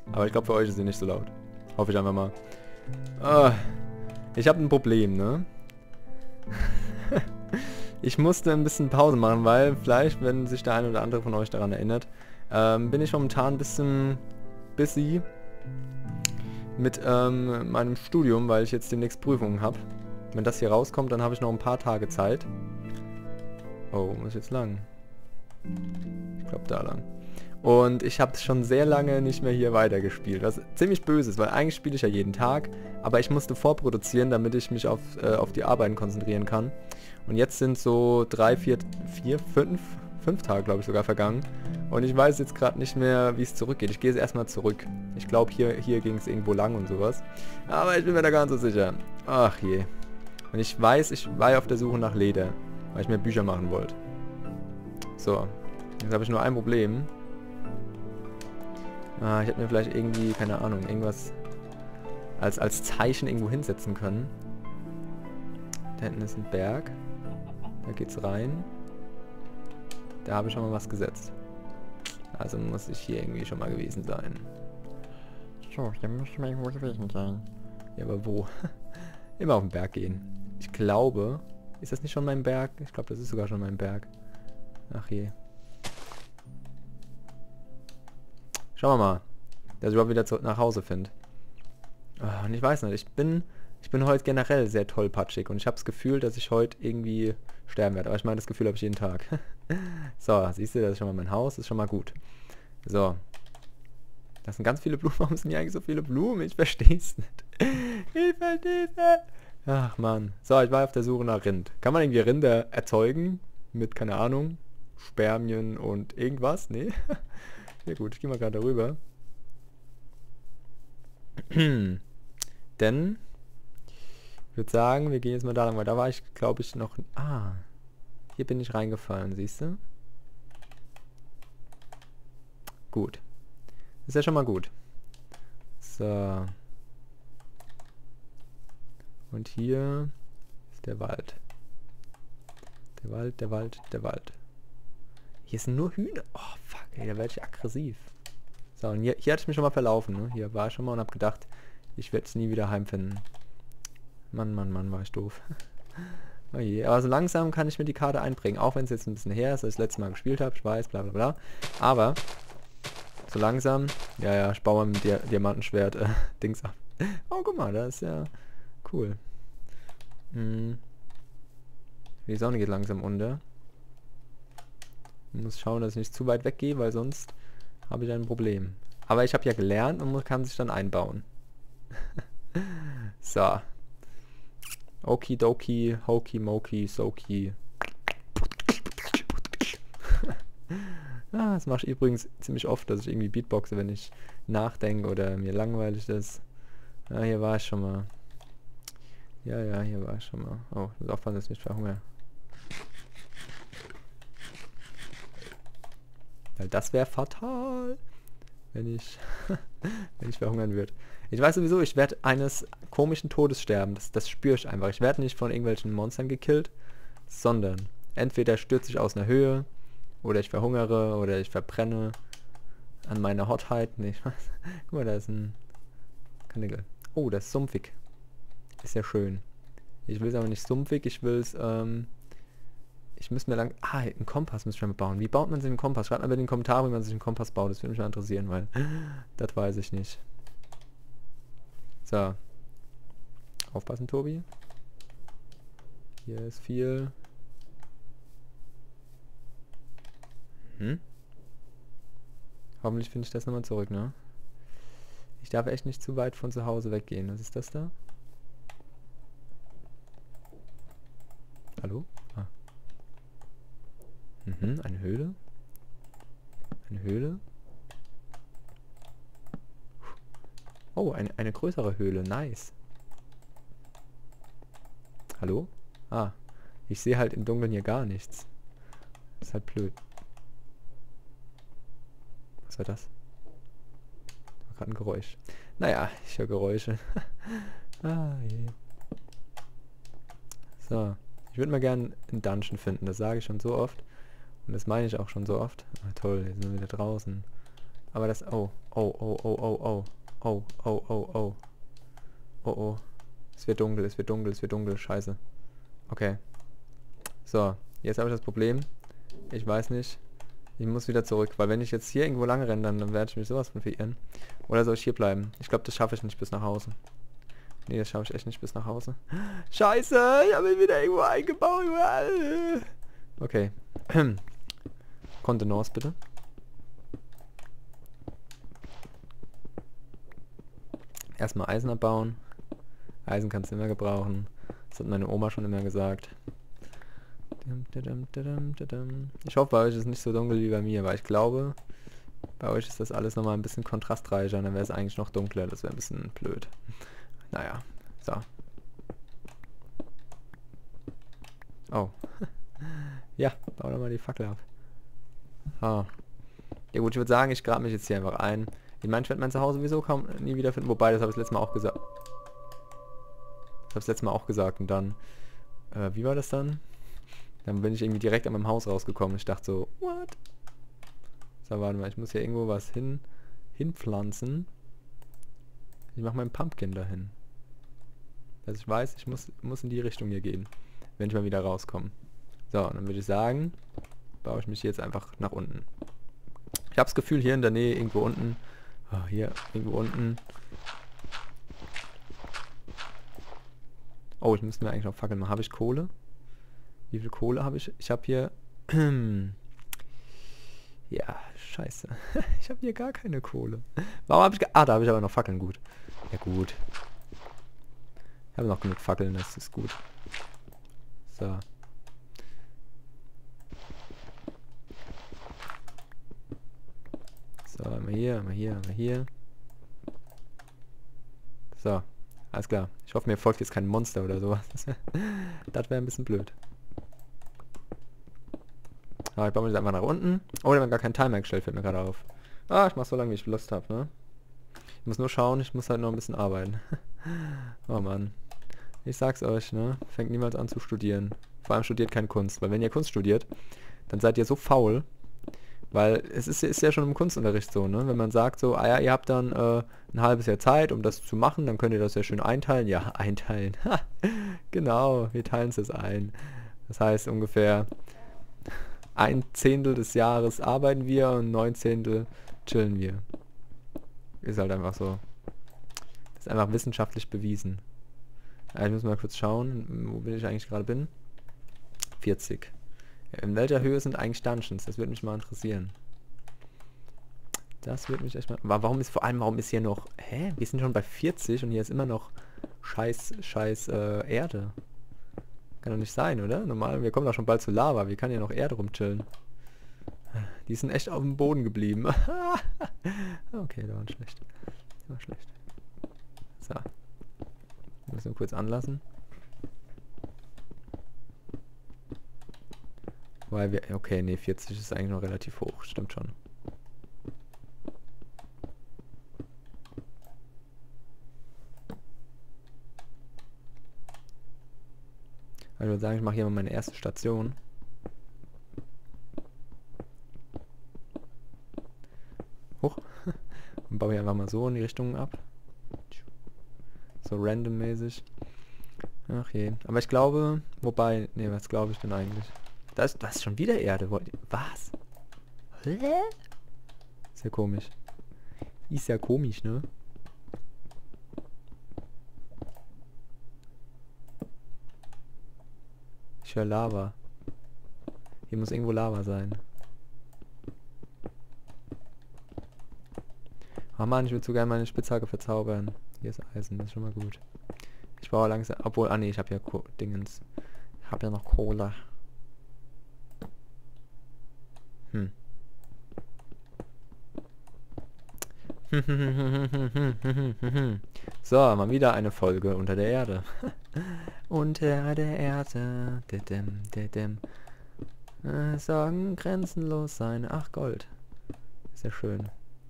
Aber ich glaube, für euch ist sie nicht so laut. Hoffe ich einfach mal. Ah, ich habe ein Problem, ne? Ich musste ein bisschen Pause machen, weil vielleicht, wenn sich der eine oder andere von euch daran erinnert, bin ich momentan ein bisschen busy mit meinem Studium, weil ich jetzt demnächst Prüfungen habe. Wenn das hier rauskommt, dann habe ich noch ein paar Tage Zeit. Oh, muss ich jetzt lang? Ich glaube da lang. Und ich habe schon sehr lange nicht mehr hier weitergespielt, was ziemlich böse ist, weil eigentlich spiele ich ja jeden Tag, aber ich musste vorproduzieren, damit ich mich auf die Arbeiten konzentrieren kann. Und jetzt sind so 5 Tage, glaube ich, sogar vergangen. Und ich weiß jetzt gerade nicht mehr, wie es zurückgeht. Ich gehe jetzt erstmal zurück. Ich glaube, hier ging es irgendwo lang und sowas. Aber ich bin mir da gar nicht so sicher. Ach je. Und ich weiß, ich war ja auf der Suche nach Leder, weil ich mir Bücher machen wollte. So. Jetzt habe ich nur ein Problem. Ich hätte mir vielleicht irgendwie, keine Ahnung, irgendwas als Zeichen irgendwo hinsetzen können. Da hinten ist ein Berg. Da geht's rein. Da habe ich schon mal was gesetzt. Also muss ich hier irgendwie schon mal gewesen sein. So, hier muss man irgendwo gewesen sein. Ja, aber wo? Immer auf den Berg gehen. Ich glaube... Ist das nicht schon mein Berg? Ich glaube, das ist sogar schon mein Berg. Ach je. Schauen wir mal, dass ich überhaupt wieder zurück nach Hause finde. Und ich weiß nicht, ich bin heute generell sehr tollpatschig und ich habe das Gefühl, dass ich heute irgendwie sterben werde. Aber ich meine, das Gefühl habe ich jeden Tag. So, siehst du, das ist schon mal mein Haus, das ist schon mal gut. So. Das sind ganz viele Blumen. Warum sind hier eigentlich so viele Blumen? Ich verstehe es nicht. Ich verstehe es nicht. Ach man. So, ich war auf der Suche nach Rind. Kann man irgendwie Rinder erzeugen? Mit, keine Ahnung, Spermien und irgendwas? Nee. Ja gut, ich gehe mal gerade darüber. Denn, ich würde sagen, wir gehen jetzt mal da lang, weil da war ich, glaube ich, noch... Ah, hier bin ich reingefallen, siehst du? Gut. Ist ja schon mal gut. So. Und hier ist der Wald. Der Wald, der Wald, der Wald. Hier sind nur Hühner. Oh, fuck, ey, da werde ich aggressiv. So, und hier hatte ich mich schon mal verlaufen, ne? Hier war ich schon mal und habe gedacht, ich werde es nie wieder heimfinden. Mann, Mann, Mann, war ich doof. Oh je, aber so langsam kann ich mir die Karte einbringen. Auch wenn es jetzt ein bisschen her ist, dass ich das letzte Mal gespielt habe. Ich weiß, bla bla bla. Aber, so langsam... Ja, ich baue mal mit Diamantenschwert Dings ab. Oh, guck mal, das ist ja cool. Die Sonne geht langsam unter. Ich muss schauen, dass ich nicht zu weit weggehe, weil sonst habe ich ein Problem. Aber ich habe ja gelernt und man kann sich dann einbauen. So. Okidoki, Hoki Moki, Soki. Das mache ich übrigens ziemlich oft, dass ich irgendwie Beatboxe, wenn ich nachdenke oder mir langweilig ist. Ja, hier war ich schon mal. Ja, hier war ich schon mal. Oh, ich muss aufpassen, dass ich nicht verhungere. Weil das wäre fatal, wenn ich verhungern würde. Ich weiß sowieso, ich werde eines komischen Todes sterben. Das spüre ich einfach. Ich werde nicht von irgendwelchen Monstern gekillt, sondern entweder stürze ich aus einer Höhe, oder ich verhungere, oder ich verbrenne an meiner Hotheit. Nee, ich weiß. Guck mal, da ist ein Kanickel. Oh, das ist sumpfig. Ist ja schön. Ich will es aber nicht sumpfig, ich will es, ich müsste mir lang... einen Kompass müsste ich mir bauen. Wie baut man sich einen Kompass? Schreibt mal bitte in den Kommentaren, wie man sich einen Kompass baut. Das würde mich mal interessieren, weil das weiß ich nicht. So. Aufpassen, Tobi. Hier ist viel. Hoffentlich finde ich das nochmal zurück, ne? Ich darf echt nicht zu weit von zu Hause weggehen. Was ist das da? Hallo? Ah. Eine Höhle. Eine Höhle. Oh, eine größere Höhle. Nice. Hallo? Ah. Ich sehe halt im Dunkeln hier gar nichts. Das ist halt blöd. Was war das? War gerade ein Geräusch. Naja, ich höre Geräusche. Je. So. Ich würde mal gerne einen Dungeon finden. Das sage ich schon so oft. Und das meine ich auch schon so oft. Ah, toll, jetzt sind wir wieder draußen. Aber das... Oh. Oh, oh, oh, oh, oh. Oh, oh, oh, oh. Oh, oh. Es wird dunkel, es wird dunkel, es wird dunkel. Scheiße. Okay. So, jetzt habe ich das Problem. Ich weiß nicht. Ich muss wieder zurück, weil wenn ich jetzt hier irgendwo lang renne, dann werde ich mich sowas von verirren. Oder soll ich hier bleiben? Ich glaube, das schaffe ich nicht bis nach Hause. Nee, das schaffe ich echt nicht bis nach Hause. Scheiße, ich habe ihn wieder irgendwo eingebaut. Okay. Kontenance bitte. Erstmal Eisen abbauen. Eisen kannst du immer gebrauchen. Das hat meine Oma schon immer gesagt. Ich hoffe, bei euch ist es nicht so dunkel wie bei mir, weil ich glaube, bei euch ist das alles nochmal ein bisschen kontrastreicher und dann wäre es eigentlich noch dunkler. Das wäre ein bisschen blöd. Naja, so. Oh. Ja, bau doch mal die Fackel ab. Ah. Ja gut, ich würde sagen, ich grabe mich jetzt hier einfach ein. Ich meine, ich werde mein Zuhause sowieso kaum nie wiederfinden. Wobei, das habe ich das letzte Mal auch gesagt. Und dann, wie war das dann? Dann bin ich irgendwie direkt an meinem Haus rausgekommen. Ich dachte so, what? So, warte mal, ich muss hier irgendwo was hinpflanzen. Ich mache meinen Pumpkin dahin. Dass ich weiß, ich muss in die Richtung hier gehen, wenn ich mal wieder rauskomme. So, dann würde ich sagen, baue ich mich jetzt einfach nach unten. Ich habe das Gefühl, hier in der Nähe, irgendwo unten, hier, irgendwo unten. Oh, ich müsste mir eigentlich noch Fackeln machen. Habe ich Kohle? Wie viel Kohle habe ich? Ich habe hier... ja, scheiße. Ich habe hier gar keine Kohle. Warum habe ich... da habe ich aber noch Fackeln, gut. Ja, gut. Ich habe noch genug Fackeln, das ist gut. So. So, einmal hier, einmal hier, einmal hier. So, alles klar. Ich hoffe, mir folgt jetzt kein Monster oder sowas. Das wäre ein bisschen blöd. Aber ich baue mich jetzt einfach nach unten. Oh, da haben wir gar keinen Timer gestellt, fällt mir gerade auf. Ah, ich mach so lange, wie ich Lust habe, ne? Ich muss nur schauen, ich muss halt noch ein bisschen arbeiten. Oh Mann. Ich sag's euch, ne? Fängt niemals an zu studieren. Vor allem studiert keine Kunst. Weil wenn ihr Kunst studiert, dann seid ihr so faul. Weil es ist ja schon im Kunstunterricht so, ne? Wenn man sagt so, ah ja, ihr habt dann ein halbes Jahr Zeit, um das zu machen, dann könnt ihr das ja schön einteilen. Ja, einteilen. Genau, wir teilen es jetzt ein. Das heißt ungefähr 1/10 des Jahres arbeiten wir und 9/10 chillen wir. Ist halt einfach so. Das ist einfach wissenschaftlich bewiesen. Ja, ich muss mal kurz schauen, wo ich eigentlich gerade bin. 40. Ja, in welcher Höhe sind eigentlich Dungeons? Das würde mich mal interessieren. Das würde mich echt mal... Warum ist hier noch... Hä? Wir sind schon bei 40 und hier ist immer noch scheiß Erde. Kann doch nicht sein, oder? Normal, wir kommen doch schon bald zu Lava. Wie kann hier noch Erde rumchillen? Die sind echt auf dem Boden geblieben. Okay, das war schlecht. Das war schlecht. So. Wir müssen kurz anlassen. Weil wir... Okay, nee, 40 ist eigentlich noch relativ hoch. Stimmt schon. Also ich würde sagen, ich mache hier mal meine erste Station. Hoch. Und baue hier einfach mal so in die Richtung ab. So randommäßig. Ach je. Aber ich glaube, wobei, nee, was glaube ich denn eigentlich? Das ist schon wieder Erde. Was? Hä? Ist ja komisch. Ist ja komisch, ne? Ich höre Lava. Hier muss irgendwo Lava sein. Oh Mann, ich würde so gerne meine Spitzhacke verzaubern. Hier ist Eisen, das ist schon mal gut. Ich baue langsam... Obwohl, nee, ich habe ja Dingens. Ich habe ja noch Kohle. So, mal wieder eine Folge unter der Erde. Unter der Erde. Sorgen grenzenlos sein. Ach, Gold. Sehr schön.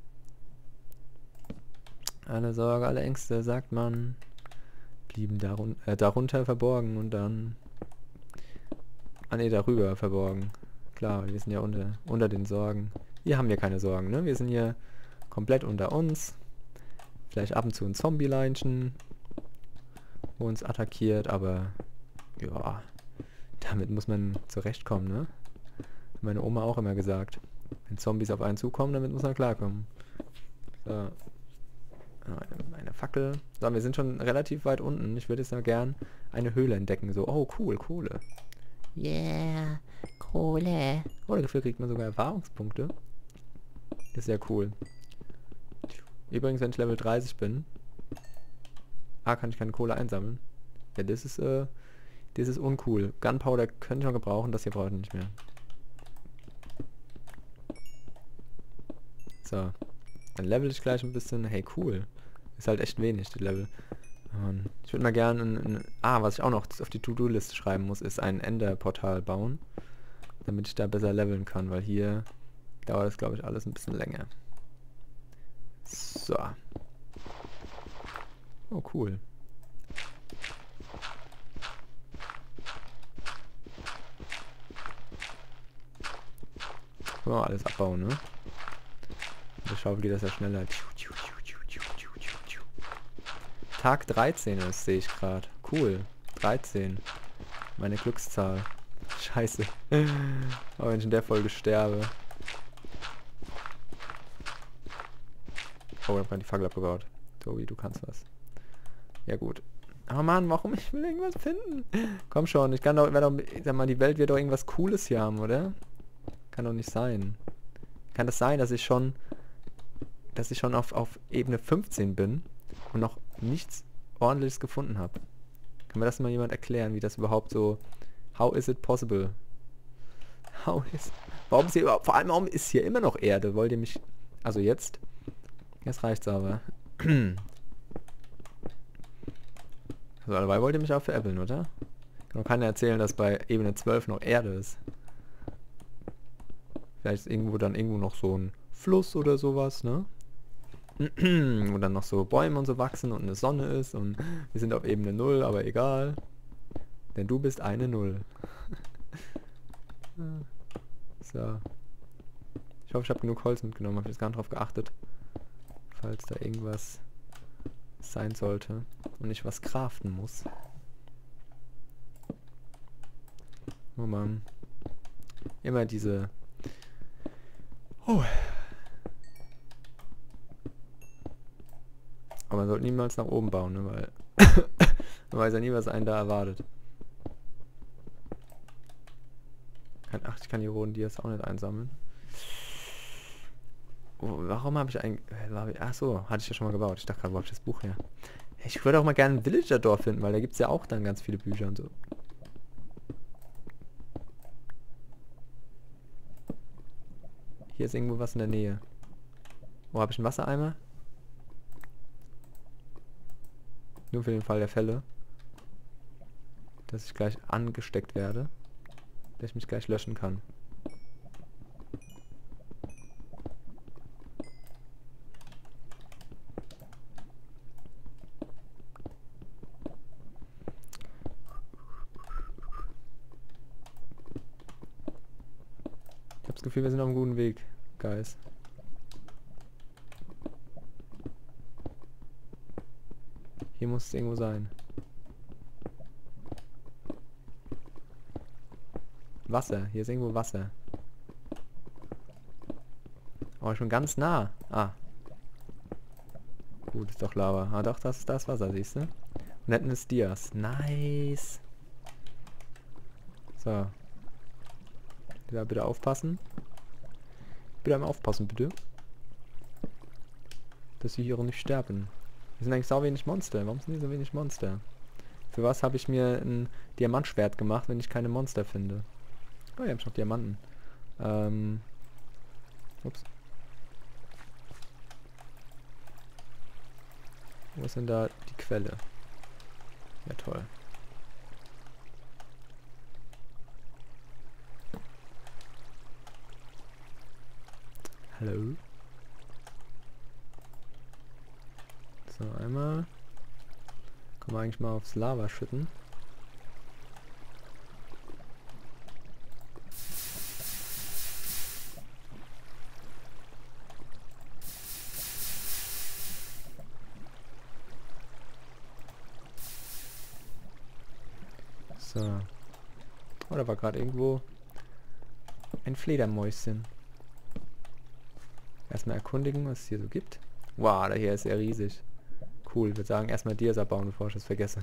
Alle Sorge, alle Ängste, sagt man, blieben darunter verborgen und dann... Ah ne, darüber verborgen. Klar, wir sind ja unter den Sorgen. Hier haben wir keine Sorgen, ne? Wir sind hier komplett unter uns. Vielleicht ab und zu ein Zombie-Leinchen, wo uns attackiert, aber ja, damit muss man zurechtkommen, ne? Hat meine Oma auch immer gesagt. Wenn Zombies auf einen zukommen, damit muss man klarkommen. So. Eine Fackel. So, wir sind schon relativ weit unten. Ich würde jetzt noch gern eine Höhle entdecken. So, oh cool, Kohle. Yeah, Kohle. Oh, dafür kriegt man sogar Erfahrungspunkte. Das ist ja cool. Übrigens, wenn ich Level 30 bin, kann ich keine Kohle einsammeln. Ja, das ist uncool. Gunpowder könnte ich noch gebrauchen, das hier brauche ich nicht mehr. So. Dann level ich gleich ein bisschen. Hey, cool. Ist halt echt wenig, die Level. Ich würde mal gerne was ich auch noch auf die To-Do-Liste schreiben muss, ist ein Ender-Portal bauen. Damit ich da besser leveln kann, weil hier dauert das, glaube ich, alles ein bisschen länger. So. Oh, cool. Können wir alles abbauen, ne? Mit der Schaufel geht das ja schneller. Tag 13 ist, sehe ich gerade. Cool. 13. Meine Glückszahl. Scheiße. Aber wenn ich in der Folge sterbe. Oh, ich habe gerade die Fackel abgebaut. Tobi, du kannst was. Ja gut. Aber Mann, warum? Ich will irgendwas finden. Komm schon, ich kann doch, sag mal, die Welt wird doch irgendwas Cooles hier haben, oder? Kann doch nicht sein. Kann das sein, dass ich schon auf Ebene 15 bin und noch nichts Ordentliches gefunden habe? Kann mir das mal jemand erklären, wie das überhaupt so... How is it possible? Warum ist hier überhaupt... Vor allem, warum ist hier immer noch Erde? Wollt ihr mich... Also jetzt... Jetzt reicht's aber. Also dabei wollt ihr mich auch veräppeln, oder? Kann doch keiner erzählen, dass bei Ebene 12 noch Erde ist. Vielleicht ist irgendwo noch so ein Fluss oder sowas, ne? Wo dann noch so Bäume und so wachsen und eine Sonne ist und wir sind auf Ebene 0, aber egal. Denn du bist eine 0. So. Ich hoffe, ich habe genug Holz mitgenommen, habe jetzt gar nicht drauf geachtet. Falls da irgendwas sein sollte und ich was craften muss. Oh Mann. Immer diese... Oh. Aber man sollte niemals nach oben bauen, ne, weil man weiß ja nie, was einen da erwartet. Ich kann die roten Dias auch nicht einsammeln. Oh, warum habe ich eigentlich... Ach so, hatte ich ja schon mal gebaut. Ich dachte gerade, wo habe ich das Buch her? Ich würde auch mal gerne ein Villager-Dorf finden, weil da gibt es ja auch dann ganz viele Bücher und so. Hier ist irgendwo was in der Nähe. Wo habe ich einen Wassereimer? Nur für den Fall der Fälle. Dass ich gleich angesteckt werde. Dass ich mich gleich löschen kann. Ich habe das Gefühl, wir sind auf einem guten Weg, Guys. Hier muss es irgendwo sein. Wasser. Hier ist irgendwo Wasser. Oh, schon ganz nah. Ah. Gut, ist doch Lava. Ah doch, das ist das Wasser, siehst du? Und hinten ist Dias. Nice. So. Da bitte aufpassen. Bitte einmal aufpassen, bitte. Dass sie hier auch nicht sterben. Wir sind eigentlich sau wenig Monster. Warum sind hier so wenig Monster? Für was habe ich mir ein Diamantschwert gemacht, wenn ich keine Monster finde? Oh, hier habe ich noch Diamanten. Ups. Wo ist denn da die Quelle? Ja, toll. Hallo? So, einmal. Können wir eigentlich mal aufs Lava schütten. So. Oh, da war gerade irgendwo ein Fledermäuschen. Erstmal erkundigen, was es hier so gibt. Wow, der hier ist ja riesig. Cool, ich würde sagen, erstmal Dias abbauen, bevor ich das vergesse.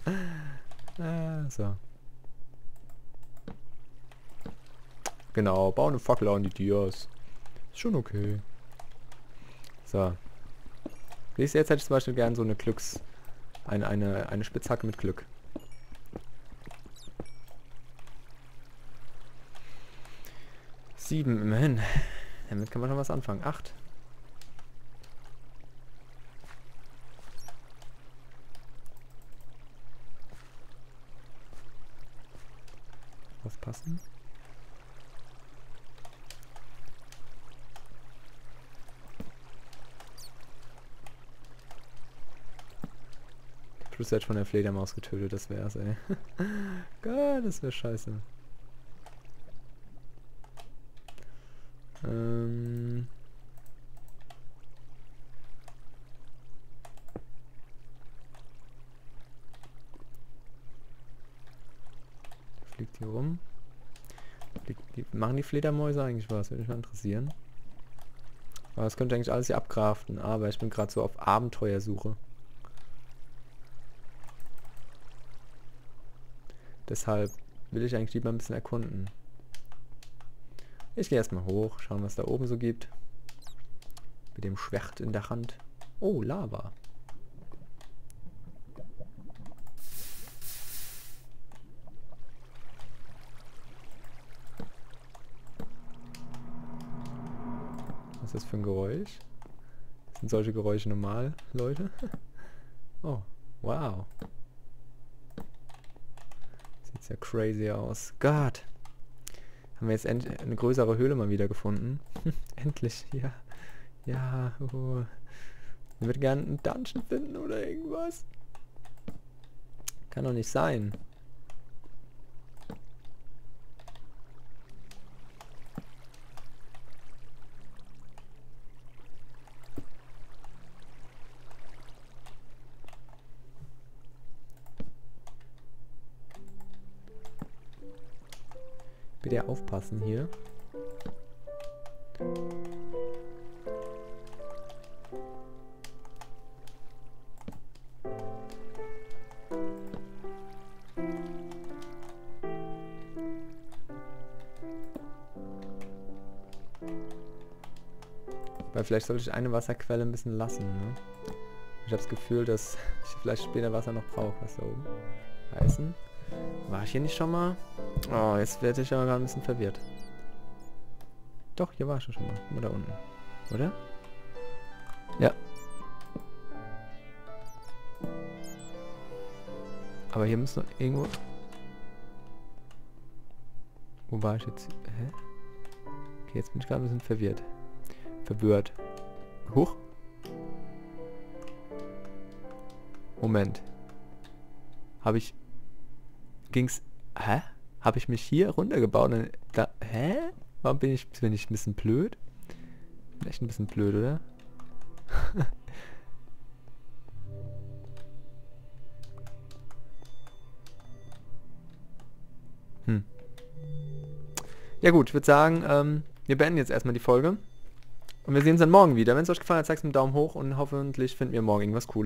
So. Genau, bauen eine Fackel an die Dias. Ist schon okay. So. Wie jetzt hätte ich zum Beispiel gern so eine eine Spitzhacke mit Glück. Sieben, immerhin. Damit kann man schon was anfangen. 8. Aufpassen. Plus hat von der Fledermaus getötet, das wär's, ey. Gott, das wäre scheiße. Fliegt hier rum. Machen die Fledermäuse eigentlich was? Würde mich mal interessieren. Aber das könnte eigentlich alles hier abkraften. Aber ich bin gerade so auf Abenteuersuche. Deshalb will ich eigentlich lieber ein bisschen erkunden. Ich gehe erstmal hoch, schauen, was da oben so gibt. Mit dem Schwert in der Hand. Oh, Lava. Was ist das für ein Geräusch? Sind solche Geräusche normal, Leute? Oh, wow. Sieht ja crazy aus. Gott! Haben wir jetzt eine größere Höhle mal wieder gefunden. Endlich, ja. Ja, oh. Ich würde gerne einen Dungeon finden oder irgendwas. Kann doch nicht sein. Bitte aufpassen hier. Weil vielleicht sollte ich eine Wasserquelle ein bisschen lassen, ne? Ich habe das Gefühl, dass ich vielleicht später Wasser noch brauche. Was da oben? Eisen. War ich hier nicht schon mal? Oh, jetzt werde ich aber gerade ein bisschen verwirrt. Doch, hier war ich schon mal. Guck mal da unten. Oder? Ja. Aber hier müssen wir irgendwo... Wo war ich jetzt? Hä? Okay, jetzt bin ich gerade ein bisschen verwirrt. Verwirrt. Huch. Moment. Habe ich... Ging's... Hä? Habe ich mich hier runtergebaut? Da, hä? Warum bin ich ein bisschen blöd? Bin echt ein bisschen blöd, oder? Ja gut, ich würde sagen, wir beenden jetzt erstmal die Folge. Und wir sehen uns dann morgen wieder. Wenn es euch gefallen hat, zeigt es mit einem Daumen hoch und hoffentlich finden wir morgen irgendwas Cooles.